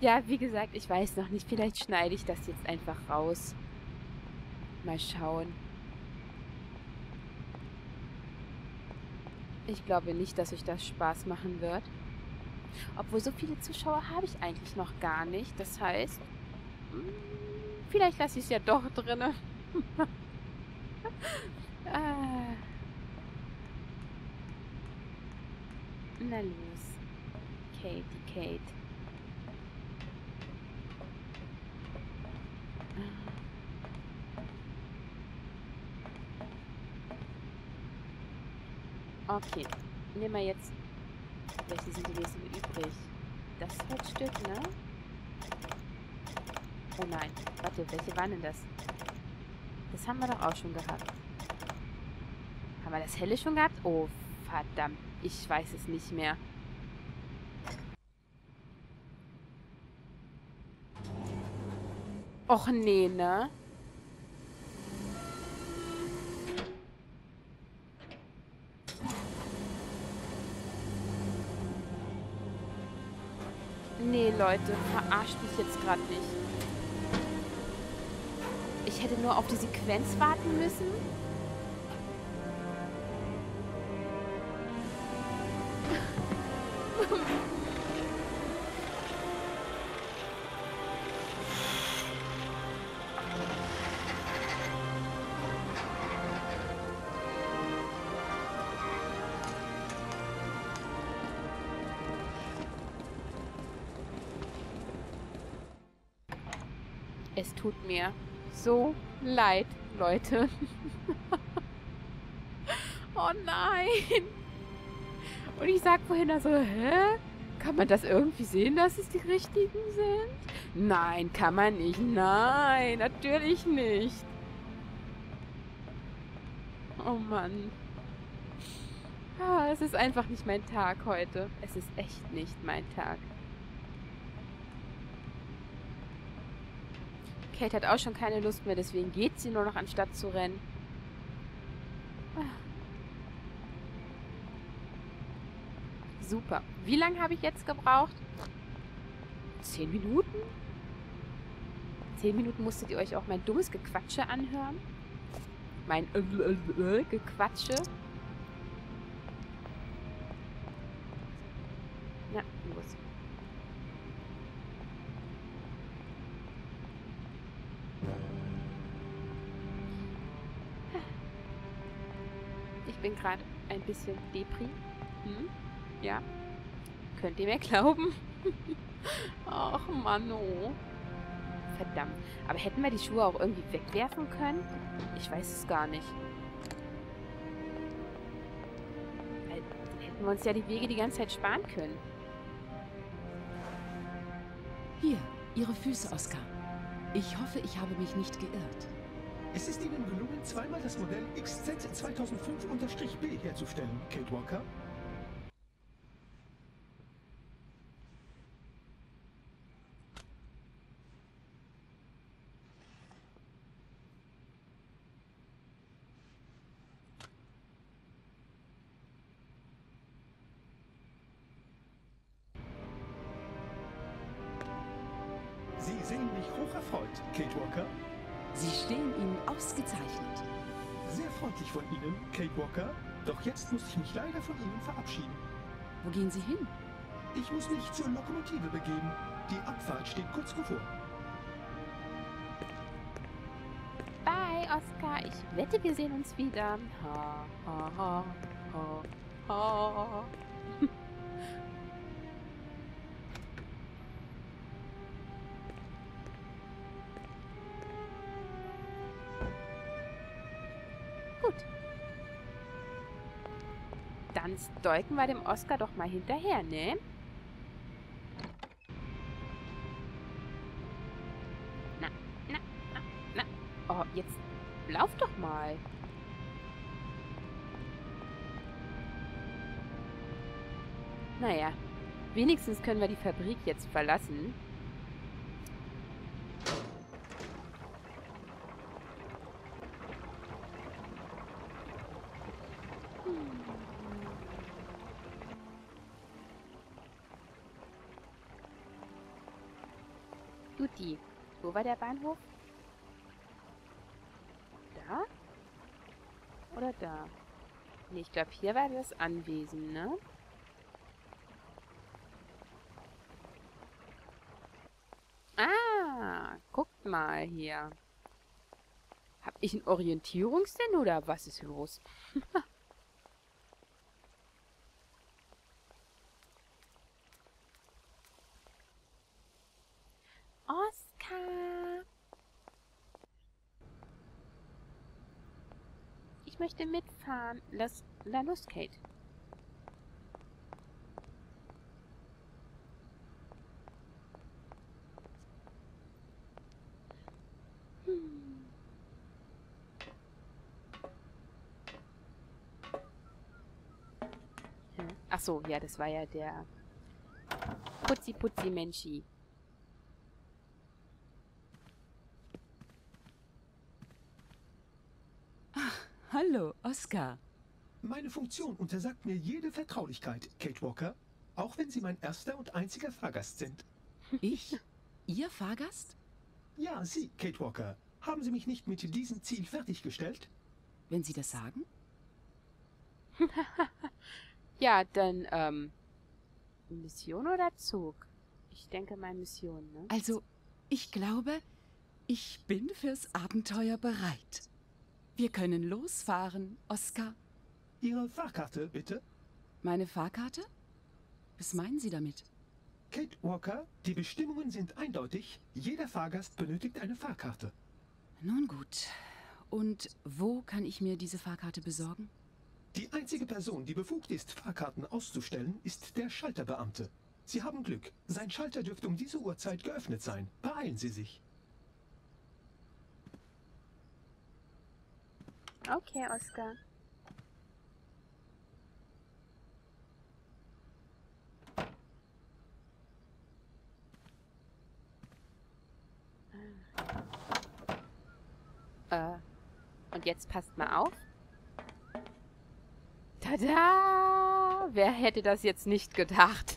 Ja, wie gesagt, ich weiß noch nicht. Vielleicht schneide ich das jetzt einfach raus. Mal schauen. Ich glaube nicht, dass euch das Spaß machen wird. Obwohl, so viele Zuschauer habe ich eigentlich noch gar nicht. Das heißt, vielleicht lasse ich es ja doch drinne. Ah, na los. Kate. Okay. Nehmen wir jetzt. Welche sind die nächsten übrig? Das Holzstück, ne? Oh nein. Warte, welche waren denn das? Das haben wir doch auch schon gehabt. Haben wir das helle schon gehabt? Oh, verdammt. Ich weiß es nicht mehr. Och nee, ne? Nee, Leute, verarscht mich jetzt gerade nicht. Ich hätte nur auf die Sequenz warten müssen. Es tut mir so leid, Leute. Oh nein. Und ich sag vorhin da so, hä? Kann man das irgendwie sehen, dass es die richtigen sind? Nein, kann man nicht. Nein, natürlich nicht. Oh Mann. Ah, es ist einfach nicht mein Tag heute. Es ist echt nicht mein Tag. Kate hat auch schon keine Lust mehr, deswegen geht sie nur noch anstatt zu rennen. Super. Wie lange habe ich jetzt gebraucht? 10 Minuten? 10 Minuten musstet ihr euch auch mein dummes Gequatsche anhören? Mein Gequatsche? Na, los. Ich bin gerade ein bisschen Depri. Ja. Könnt ihr mir glauben? Ach, Mann, oh. Verdammt. Aber hätten wir die Schuhe auch irgendwie wegwerfen können? Ich weiß es gar nicht. Weil dann hätten wir uns ja die Wege die ganze Zeit sparen können. Hier, Ihre Füße, Oscar. Ich hoffe, ich habe mich nicht geirrt. Es ist Ihnen gelungen, zweimal das Modell XZ2005-B herzustellen, Kate Walker. Sie sehen mich hocherfreut, Kate Walker. Sie stehen Ihnen ausgezeichnet. Sehr freundlich von Ihnen, Kate Walker. Doch jetzt muss ich mich leider von Ihnen verabschieden. Wo gehen Sie hin? Ich muss mich zur Lokomotive begeben. Die Abfahrt steht kurz bevor. Bye, Oscar. Ich wette, wir sehen uns wieder. Ha, ha, ha, ha, ha. Gut. Dann stalken wir dem Oscar doch mal hinterher, ne? Na. Oh, jetzt lauf doch mal. Naja, wenigstens können wir die Fabrik jetzt verlassen. Juti. Wo war der Bahnhof? Da? Oder da? Nee, ich glaube, hier war das Anwesen, ne? Ah, guckt mal hier. Hab ich einen Orientierungssinn oder was ist los? Oskar! Ich möchte mitfahren. Na los, Kate. Ach so, ja, das war ja der Putzi-Putzi-Menschi. Hallo, Oskar. Meine Funktion untersagt mir jede Vertraulichkeit, Kate Walker. Auch wenn Sie mein erster und einziger Fahrgast sind. Ich? Ihr Fahrgast? Ja, Sie, Kate Walker. Haben Sie mich nicht mit diesem Ziel fertiggestellt? Wenn Sie das sagen? Ja, dann, Mission oder Zug? Ich denke mal Mission, ne? Also, ich glaube, ich bin fürs Abenteuer bereit. Wir können losfahren, Oskar. Ihre Fahrkarte, bitte. Meine Fahrkarte? Was meinen Sie damit? Kate Walker, die Bestimmungen sind eindeutig. Jeder Fahrgast benötigt eine Fahrkarte. Nun gut. Und wo kann ich mir diese Fahrkarte besorgen? Die einzige Person, die befugt ist, Fahrkarten auszustellen, ist der Schalterbeamte. Sie haben Glück. Sein Schalter dürfte um diese Uhrzeit geöffnet sein. Beeilen Sie sich. Okay, Oskar. Und jetzt passt mal auf. Tada! Wer hätte das jetzt nicht gedacht?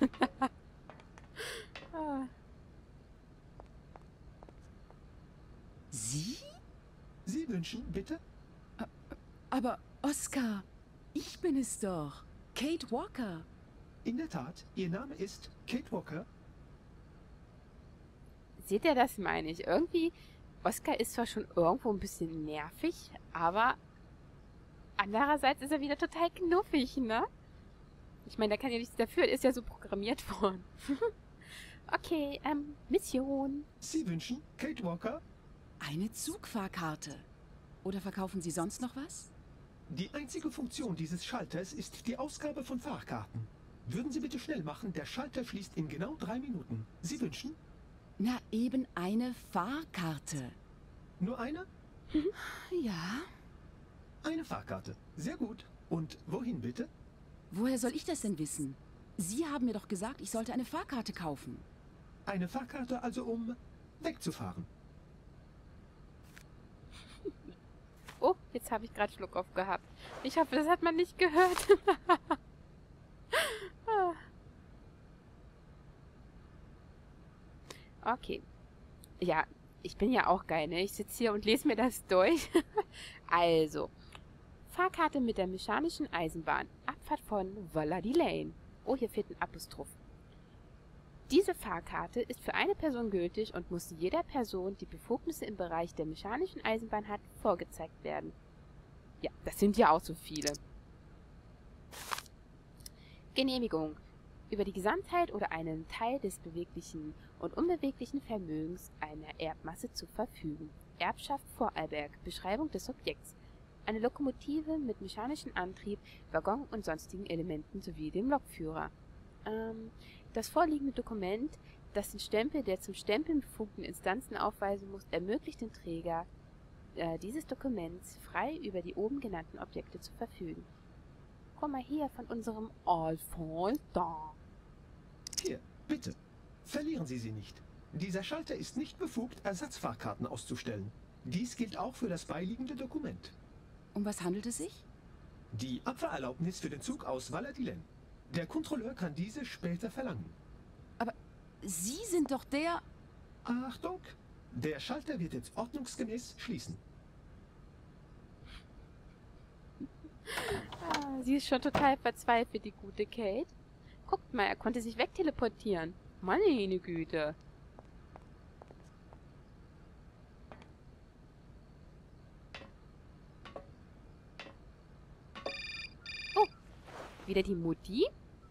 Sie? Sie wünschen, bitte? Aber Oskar, ich bin es doch. Kate Walker. In der Tat, Ihr Name ist Kate Walker. Seht ihr, das meine ich. Irgendwie, Oskar ist zwar schon irgendwo ein bisschen nervig, aber andererseits ist er wieder total knuffig, ne? Ich meine, da kann ja nichts dafür, er ist ja so programmiert worden. Okay, Mission. Sie wünschen, Kate Walker? Eine Zugfahrkarte. Oder verkaufen Sie sonst noch was? Die einzige Funktion dieses Schalters ist die Ausgabe von Fahrkarten. Würden Sie bitte schnell machen, der Schalter schließt in genau 3 Minuten. Sie wünschen? Na, eben eine Fahrkarte. Nur eine? Ja. Eine Fahrkarte. Sehr gut. Und wohin bitte? Woher soll ich das denn wissen? Sie haben mir doch gesagt, ich sollte eine Fahrkarte kaufen. Eine Fahrkarte also, um wegzufahren. Oh, jetzt habe ich gerade Schluck auf gehabt. Ich hoffe, das hat man nicht gehört. Okay. Ja, ich bin ja auch geil, ne? Ich sitze hier und lese mir das durch. Also, Fahrkarte mit der mechanischen Eisenbahn. Abfahrt von Valady Lane. Oh, hier fehlt ein Apostroph. Diese Fahrkarte ist für eine Person gültig und muss jeder Person, die Befugnisse im Bereich der mechanischen Eisenbahn hat, vorgezeigt werden. Ja, das sind ja auch so viele. Genehmigung. Über die Gesamtheit oder einen Teil des beweglichen und unbeweglichen Vermögens einer Erbmasse zu verfügen. Erbschaft Vorarlberg. Beschreibung des Objekts. Eine Lokomotive mit mechanischem Antrieb, Waggon und sonstigen Elementen sowie dem Lokführer. Das vorliegende Dokument, das den Stempel der zum Stempeln befugten Instanzen aufweisen muss, ermöglicht dem Träger dieses Dokuments frei über die oben genannten Objekte zu verfügen. Komm mal hier von unserem Alphonse da. Hier, bitte. Verlieren Sie sie nicht. Dieser Schalter ist nicht befugt, Ersatzfahrkarten auszustellen. Dies gilt auch für das beiliegende Dokument. Um was handelt es sich? Die Abfahrerlaubnis für den Zug aus Valladolid. Der Kontrolleur kann diese später verlangen. Aber Sie sind doch der... Achtung! Der Schalter wird jetzt ordnungsgemäß schließen. Ah, sie ist schon total verzweifelt, die gute Kate. Guckt mal, er konnte sich wegteleportieren. Meine Güte. Oh, wieder die Mutti?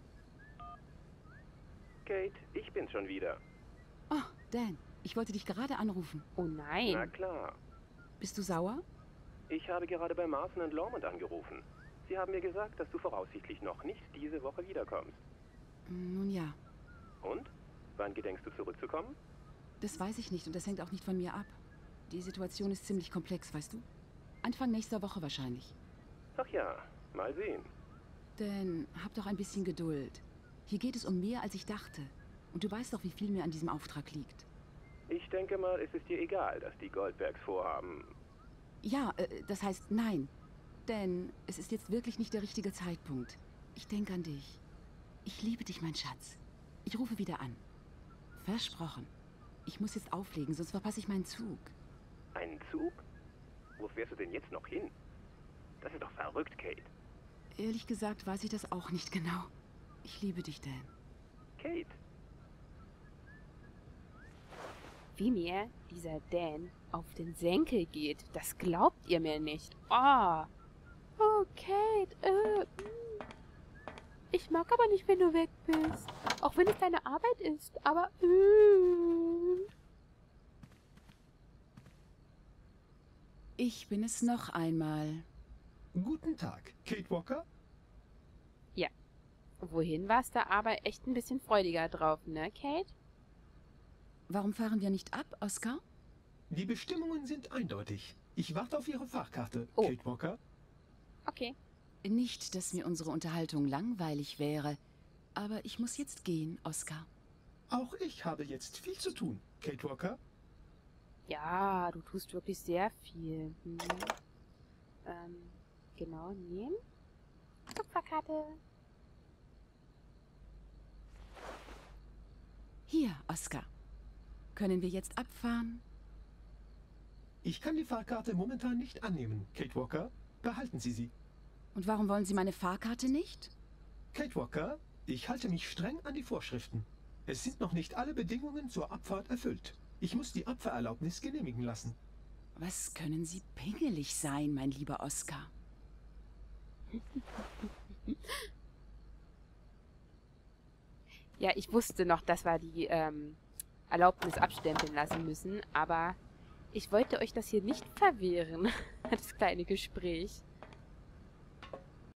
Kate, ich bin's schon wieder. Oh, Dan, ich wollte dich gerade anrufen. Oh nein. Na klar. Bist du sauer? Ich habe gerade bei Marston & Lormont angerufen. Sie haben mir gesagt, dass du voraussichtlich noch nicht diese Woche wiederkommst. Nun ja, Und? Wann gedenkst du zurückzukommen? das weiß ich nicht und das hängt auch nicht von mir ab. Die Situation ist ziemlich komplex, weißt du? Anfang nächster Woche wahrscheinlich. Ach ja, mal sehen. Dan, hab doch ein bisschen Geduld. Hier geht es um mehr, als ich dachte. Und du weißt doch, wie viel mir an diesem Auftrag liegt. Ich denke mal, es ist dir egal, dass die Goldbergs vorhaben. Ja, das heißt nein. Denn es ist jetzt wirklich nicht der richtige Zeitpunkt. Ich denke an dich. Ich liebe dich, mein Schatz. Ich rufe wieder an. Versprochen. Ich muss jetzt auflegen, sonst verpasse ich meinen Zug. Einen Zug? Wo fährst du denn jetzt noch hin? Das ist doch verrückt, Kate. Ehrlich gesagt weiß ich das auch nicht genau. Ich liebe dich, Dan. Kate? Wie mir dieser Dan auf den Senkel geht, das glaubt ihr mir nicht. Oh. Oh, Kate, Ich mag aber nicht, wenn du weg bist. Auch wenn es deine Arbeit ist, aber Ich bin es noch einmal. Guten Tag, Kate Walker. Ja. Wohin warst du aber echt ein bisschen freudiger drauf, ne, Kate? Warum fahren wir nicht ab, Oscar? Die Bestimmungen sind eindeutig. Ich warte auf Ihre Fahrkarte, Oh. Kate Walker. Okay. Nicht, dass mir unsere Unterhaltung langweilig wäre. Aber ich muss jetzt gehen, Oscar. Auch ich habe jetzt viel zu tun, Kate Walker. Ja, du tust wirklich sehr viel. Genau, nehmen. Kupferkarte. Hier, Oscar. Können wir jetzt abfahren? Ich kann die Fahrkarte momentan nicht annehmen, Kate Walker. Behalten Sie sie. Und warum wollen Sie meine Fahrkarte nicht? Kate Walker, ich halte mich streng an die Vorschriften. Es sind noch nicht alle Bedingungen zur Abfahrt erfüllt. Ich muss die Abfahrerlaubnis genehmigen lassen. Was können Sie pingelig sein, mein lieber Oscar? Ja, ich wusste noch, dass wir die Erlaubnis abstempeln lassen müssen, aber ich wollte euch das hier nicht verwehren, das kleine Gespräch.